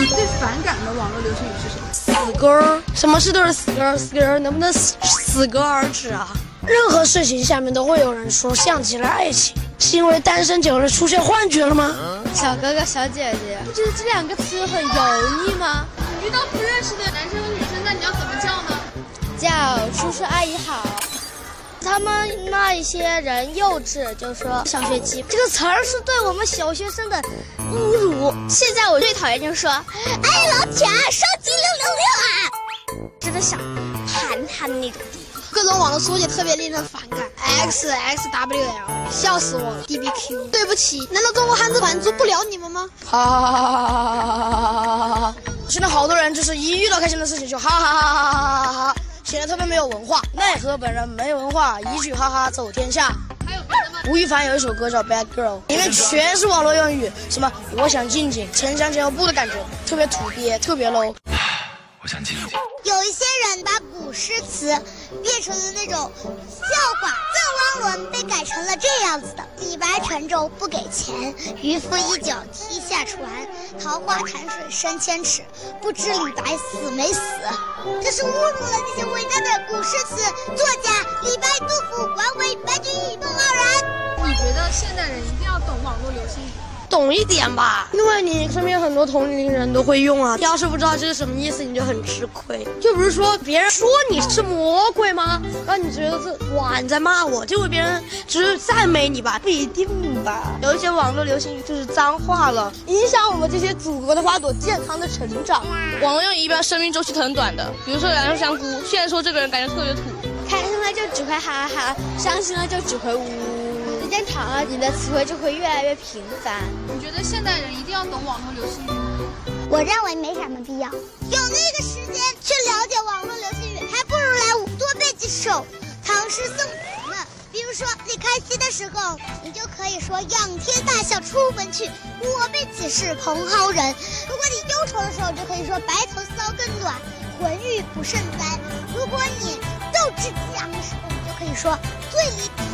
你最反感的网络流行语是什么？ 死根儿，什么事都是死根儿，死根儿，能不能死个儿止啊？任何事情下面都会有人说像极了爱情，是因为单身久了出现幻觉了吗？ 小哥哥小姐姐，不觉得这两个词很油腻吗？ 你遇到不认识的男生和女生，那你要怎么叫呢？ 叫叔叔阿姨好。他们那一些人幼稚，就说小学鸡这个词儿是对我们小学生的侮辱。现在我最讨厌就是说，哎，老铁，手机666啊！真的想盘他的那种地方。 各种网络缩写特别令人反感 ，XXWL， 笑死我了 ，DBQ， 对不起，难道中国汉字满足不了你们吗？ 哈哈哈哈哈哈！现在好多人就是一遇到开心的事情就哈哈哈哈哈哈哈，显得特别没有文化。奈何本人没文化，一句哈哈走天下。 还有别的吗？ 吴亦凡有一首歌叫《Bad Girl》，里面全是网络用语，什么我想静静，城乡结合部的感觉，特别土鳖，特别 low。 我想静静。 有一些人把古诗词变成了那种笑话，赠汪伦被改成了这样子的：李白乘舟不给钱，渔夫一脚踢下船，桃花潭水深千尺，不知李白死没死。这是侮辱了那些伟大的古诗词作家李白、杜甫、王维、白居易、孟浩然。 你觉得现代人一定要懂网络流行语？ 懂一点吧，因为你身边很多同龄人都会用啊。要是不知道这是什么意思，你就很吃亏。就比如说别人说你是魔鬼吗？然后你觉得是哇你在骂我，结果别人只是赞美你吧，不一定吧。有一些网络流行语就是脏话了，影响我们这些祖国的花朵健康的成长。 网络用语一般生命周期很短的，比如说两根香菇，现在说这个人感觉特别土， 开心了就只会哈哈，伤心了就只会呜。时间长了，你的词汇就会越来越频繁。 你觉得现代人一定要懂网络流行语吗？ 我认为没什么必要，有那个时间去了解网络流行语，还不如来多背几首唐诗宋词呢。比如说你开心的时候，你就可以说仰天大笑出门去，我辈岂是蓬蒿人。如果你忧愁的时候，就可以说白头搔更暖，浑欲不胜簪。如果你斗志激昂的时候，你就可以说醉里